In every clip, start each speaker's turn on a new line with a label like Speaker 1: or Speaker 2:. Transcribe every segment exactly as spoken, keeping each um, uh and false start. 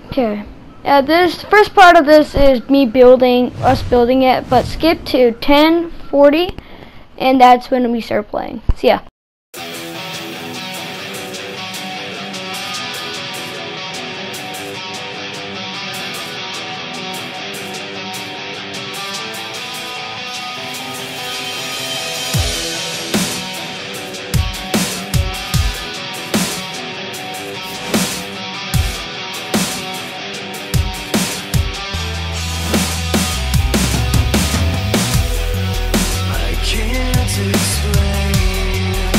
Speaker 1: Okay. Uh, this first part of this is me building, us building it, but skip to ten forty, and that's when we start playing. See ya.
Speaker 2: Explain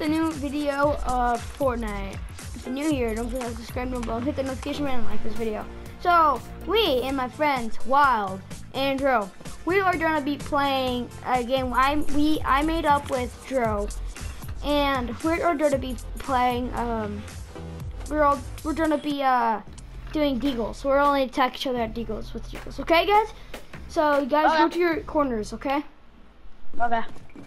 Speaker 1: a new video of Fortnite. If you're new here, don't forget to subscribe to the bell, hit the notification bell, and like this video. So, we and my friends, Wild and Dro, we are gonna be playing a game I, we, I made up with Dro. And we're gonna be playing, um, we're all, we're gonna be, uh, doing deagles. So we're only attack each other at deagles with deagles. Okay, guys? So, you guys
Speaker 2: Okay.
Speaker 1: go to your corners, okay?
Speaker 2: Okay.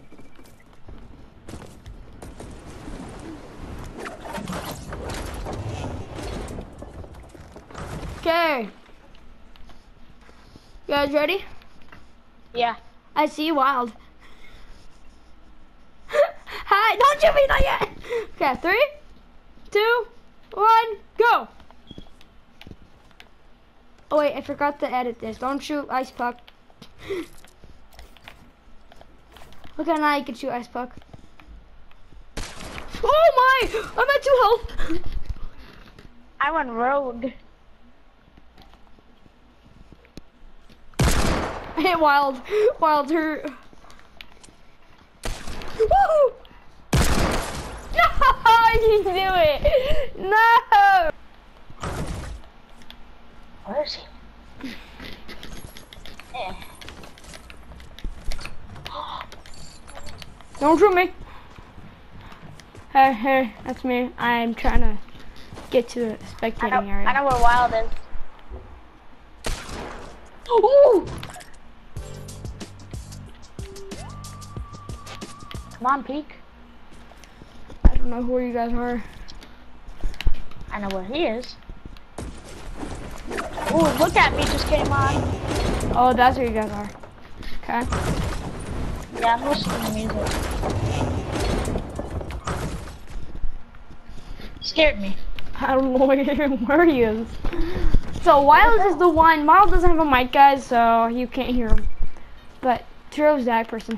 Speaker 1: Okay. You guys ready?
Speaker 2: Yeah.
Speaker 1: I see you, Wild. Hi, don't shoot me, not yet. Okay, three, two, one, go. Oh wait, I forgot to edit this. Don't shoot Ice Puck. Okay, now you can shoot Ice Puck. Oh my! I'm at two health.
Speaker 2: I went rogue.
Speaker 1: I hit Wild. Wild hurt. Woo! No! I didn't do it! No!
Speaker 2: Where is he? Eh.
Speaker 1: Don't shoot me. Hey, hey, that's me. I'm trying to get to the
Speaker 2: I
Speaker 1: spectating
Speaker 2: know,
Speaker 1: area.
Speaker 2: I know where Wild is. Ooh! Come on, peek.
Speaker 1: I don't know who you guys are.
Speaker 2: I know where he is. Ooh, look at me just came on.
Speaker 1: Oh, that's where you guys are. Okay.
Speaker 2: Yeah, I'm listening to music. Scared me.
Speaker 1: I don't know where, where he is. So Wild is the one. Wild doesn't have a mic, guys, so you can't hear him. But Dro's that person.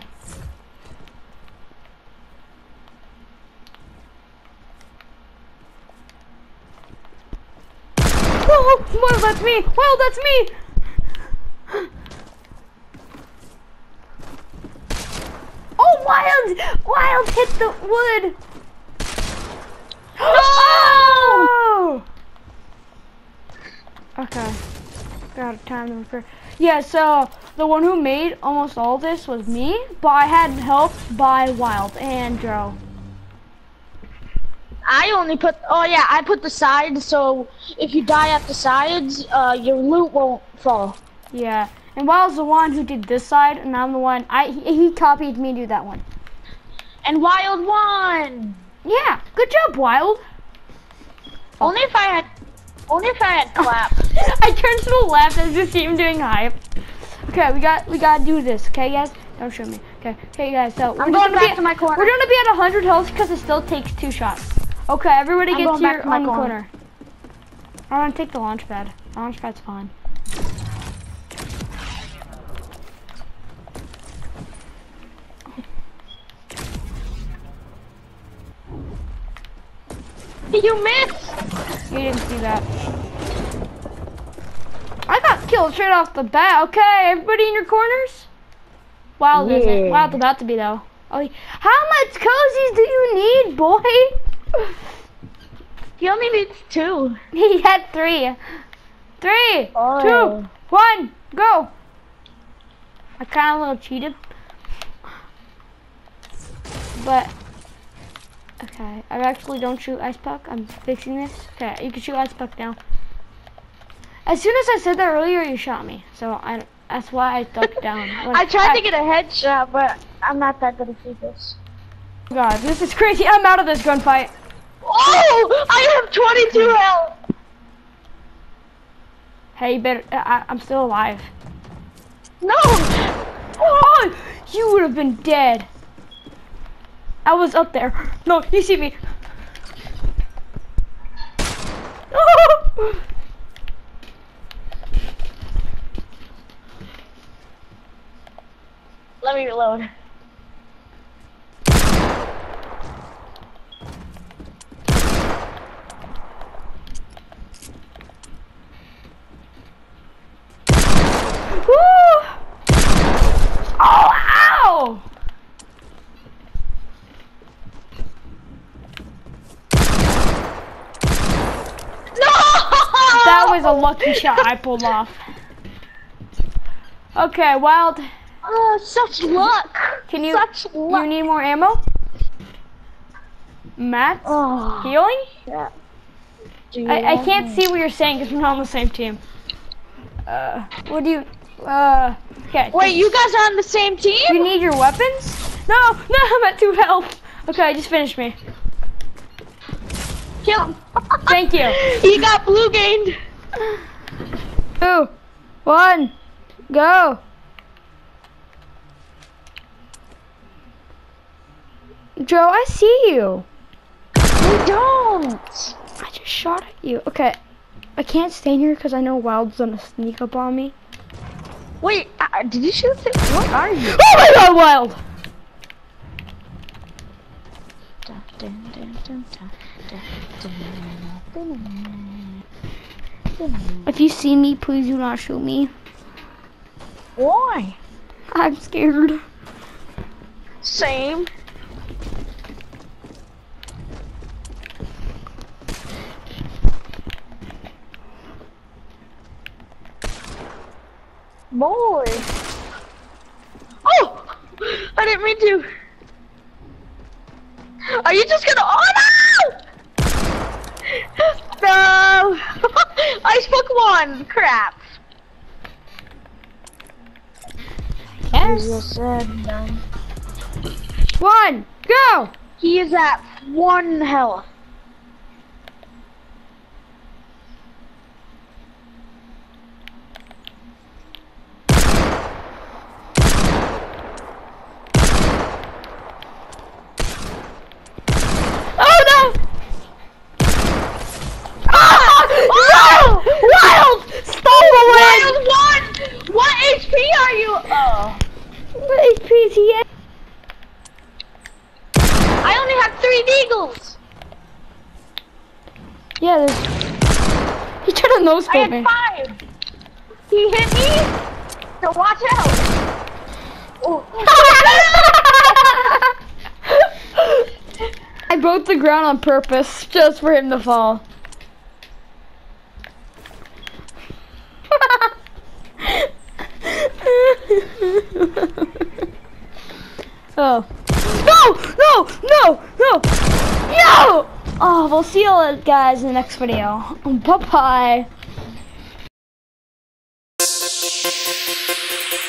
Speaker 1: Oh, Wild, that's me. Wild, that's me. Oh, Wild! Wild hit the wood. Oh! Okay. Got time to repair. Yeah, so the one who made almost all this was me, but I had help by Wild and Dro.
Speaker 2: I only put, oh yeah, I put the sides, so if you die at the sides, uh, your loot won't fall.
Speaker 1: Yeah, and Wild's the one who did this side, and I'm the one, I he, he copied me to do that one.
Speaker 2: And Wild won!
Speaker 1: Yeah, good job, Wild.
Speaker 2: Only if I had, only if I had clap.
Speaker 1: I turned to the left and just see him doing hype. Okay, we got we gotta do this, okay guys? Don't shoot me. Okay, okay guys, so we're
Speaker 2: I'm
Speaker 1: just
Speaker 2: going
Speaker 1: gonna
Speaker 2: back
Speaker 1: be,
Speaker 2: to my corner.
Speaker 1: We're gonna be at one hundred health because it still takes two shots. Okay, everybody
Speaker 2: I'm
Speaker 1: get
Speaker 2: going
Speaker 1: to
Speaker 2: back
Speaker 1: your
Speaker 2: to my
Speaker 1: own
Speaker 2: corner.
Speaker 1: corner. I wanna take the launch pad. The launch pad's fine.
Speaker 2: You missed!
Speaker 1: You didn't see that. I got killed straight off the bat. Okay, everybody in your corners? Wild
Speaker 2: Yeah.
Speaker 1: isn't. Wild's about to be though. Oh, how much cozies do you need, boy?
Speaker 2: He only needs two.
Speaker 1: He had three. Three,
Speaker 2: Oh.
Speaker 1: two, one, go. I kind of a little cheated. But, okay, I actually don't shoot Ice Puck. I'm fixing this. Okay, you can shoot Ice Puck now. As soon as I said that earlier, you shot me. So I, that's why I ducked down. Like,
Speaker 2: I tried
Speaker 1: I,
Speaker 2: to get a headshot, but I'm not that good at this.
Speaker 1: God, this is crazy. I'm out of this gunfight.
Speaker 2: Oh! I have twenty-two health!
Speaker 1: Hey, you better, I, I'm still alive.
Speaker 2: No!
Speaker 1: Oh, you would have been dead. I was up there. No, you see me. Oh!
Speaker 2: Let me reload.
Speaker 1: Woo! Oh, ow! was a lucky shot I pulled off. Okay, Wild.
Speaker 2: Oh, such luck.
Speaker 1: Can you?
Speaker 2: Such luck.
Speaker 1: You need more ammo? Matt?
Speaker 2: Oh,
Speaker 1: Healing?
Speaker 2: yeah.
Speaker 1: I, I can't see what you're saying because we're not on the same team. Uh, what do you? Uh, okay.
Speaker 2: Wait, you guys are on the same team?
Speaker 1: You need your weapons? No, no, I'm at two health. Okay, just finish me.
Speaker 2: Kill him.
Speaker 1: Thank you.
Speaker 2: He got blue gained.
Speaker 1: Two, one, go. Joe, I see you.
Speaker 2: You don't.
Speaker 1: I just shot at you. Okay, I can't stay here because I know Wild's gonna sneak up on me.
Speaker 2: Wait, uh, did you shoot it? What are you?
Speaker 1: Oh my God, Wild! If you see me, please do not shoot me.
Speaker 2: Why?
Speaker 1: I'm scared.
Speaker 2: Same. Boy. Oh! I didn't mean to. Are you just gonna? Oh no! No! I spoke one. Crap.
Speaker 1: Yes. One, go!
Speaker 2: He is at one health.
Speaker 1: Wild! Stole the win!
Speaker 2: Wild won! What H P are you? Oh.
Speaker 1: What H P is he at?
Speaker 2: I only have three deagles.
Speaker 1: Yeah, there's... He tried to no
Speaker 2: I
Speaker 1: scope me.
Speaker 2: had five. He hit me. So watch out. Oh.
Speaker 1: I broke the ground on purpose just for him to fall. Oh. No! No! No! No! No! Oh, we'll see you guys in the next video. Bye-bye.